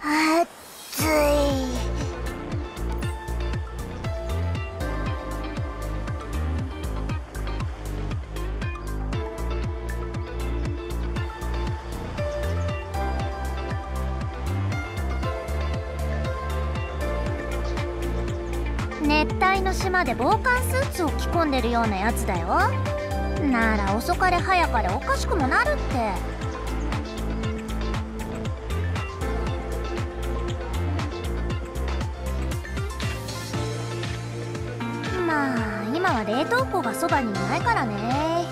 暑い。熱帯の島で防寒スーツを着込んでるようなやつだよ。なら遅かれ早かれおかしくもなるって。まあ今は冷凍庫がそばにいないからね。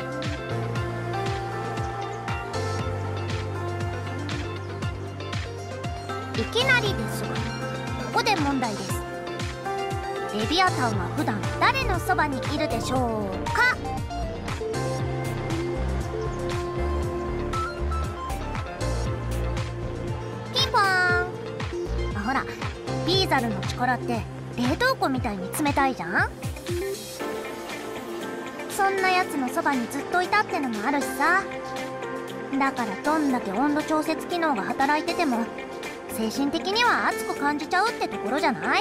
いきなりですがここで問題です。レビアタンは普段誰のそばにいるでしょうか？ピンポーン。ほら、ビーザルの力って冷凍庫みたいに冷たいじゃん。そんなやつのそばにずっといたってのもあるしさ。だからどんだけ温度調節機能が働いてても精神的には熱く感じちゃうってところじゃない？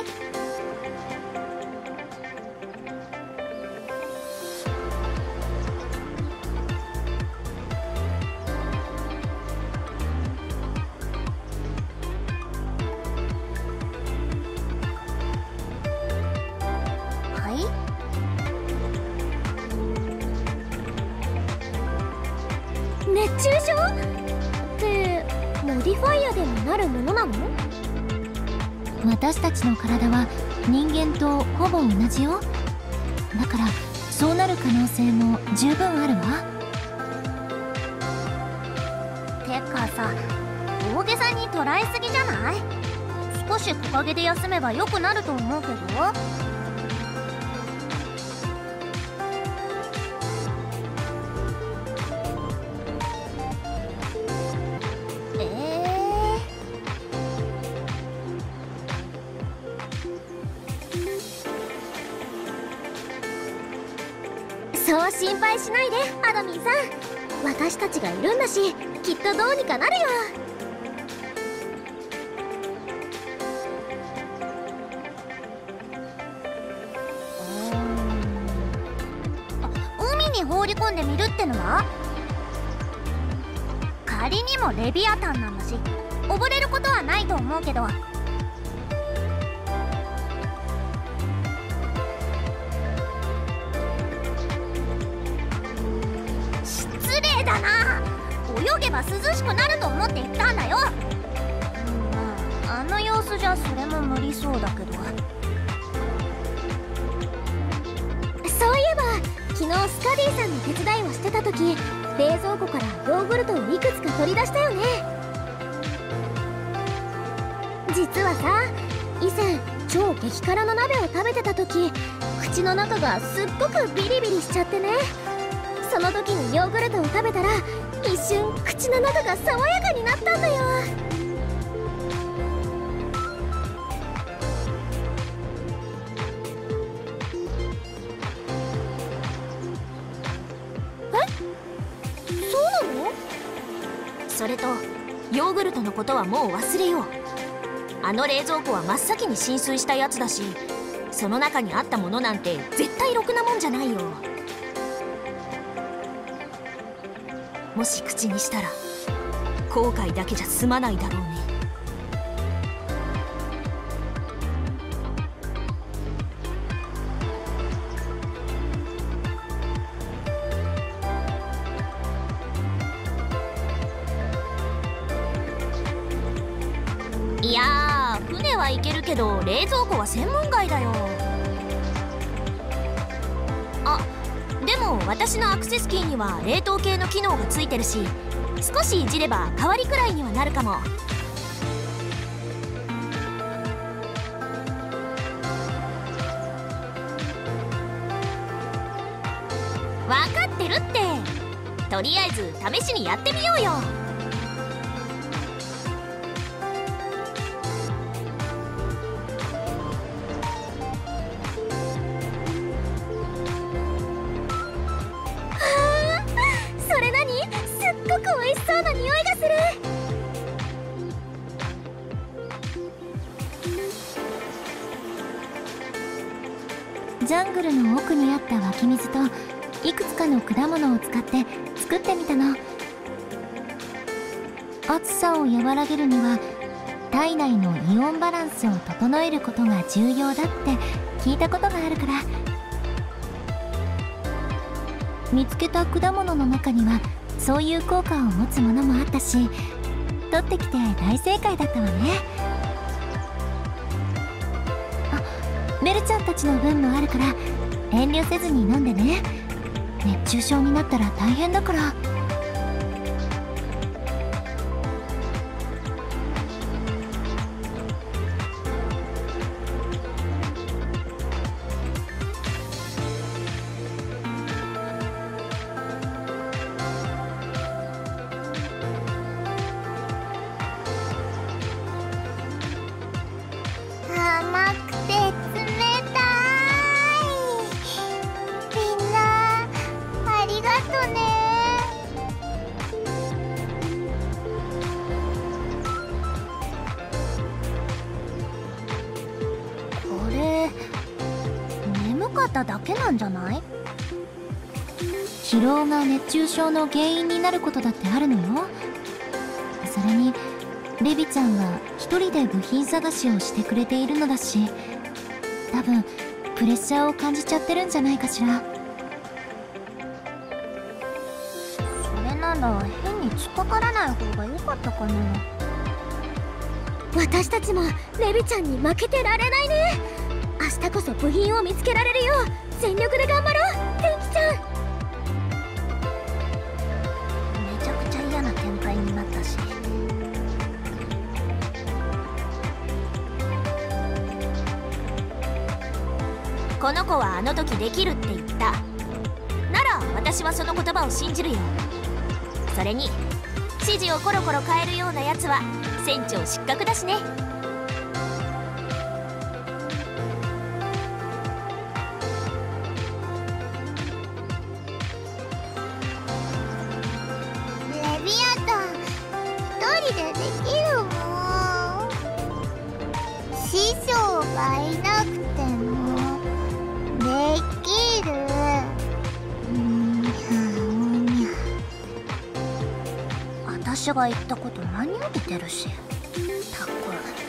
熱中症ってモディファイアでもなるものなの？ 私たちの体は人間とほぼ同じよ。だからそうなる可能性も十分あるわ。 てかさ、大げさに捉えすぎじゃない？少し木陰で休めば良くなると思うけど。 そう心配しないでアドミンさん。私たちがいるんだしきっとどうにかなるよ。 海に放り込んでみるってのは？仮にもレビアタンなんだし溺れることはないと思うけど。失礼だな。泳げば涼しくなると思って言ったんだよ。まあ、あの様子じゃそれも無理そうだけど。 そういえば昨日スカディさんの手伝いをしてた時冷蔵庫からヨーグルトをいくつか取り出したよね。実はさ、以前超激辛の鍋を食べてた時口の中がすっごくビリビリしちゃってね。その時にヨーグルトを食べたら一瞬口の中が爽やかになったんだよ。そうなの？ それとヨーグルトのことはもう忘れよう。あの冷蔵庫は真っ先に浸水したやつだし、その中にあったものなんて絶対ろくなもんじゃないよ。もし口にしたら後悔だけじゃ済まないだろうね。いやー、船は行けるけど冷蔵庫は専門外だよ。あ、でも私のアクセスキーには冷凍系の機能がついてるし、少しいじれば代わりくらいにはなるかも。分かってるって。とりあえず試しにやってみようよ。 すっごく美味しそうな匂いがする。 グルの奥にあった湧き水といくつかの果物を使って作ってみたの。暑さを和らげるには体内のイオンバランスを整えることが重要だって聞いたことがあるから。見つけた果物の中にはそういう効果を持つものもあったし、取ってきて大正解だったわね。あ、メルちゃんたちの分もあるから遠慮せずに飲んでね。熱中症になったら大変だから。 甘くて冷たい。みんなありがとね。これ眠かっただけなんじゃない？ 疲労が熱中症の原因になることだってあるのよ。それにレビちゃんが一人で部品探しをしてくれているのだし、多分プレッシャーを感じちゃってるんじゃないかしら。 それなら変に突っかからない方が良かったかな。 私たちもレビちゃんに負けてられないね。明日こそ部品を見つけられるよう全力で頑張ろう、天気ちゃん。 めちゃくちゃ嫌な展開になったし。 この子はあの時できるって言った。なら私はその言葉を信じるよ。それに指示をコロコロ変えるようなやつは船長失格だしね。 レビアタン一人でできるもん。師匠がいなくてもできる。私が言ったこと真に受けてるし。ったく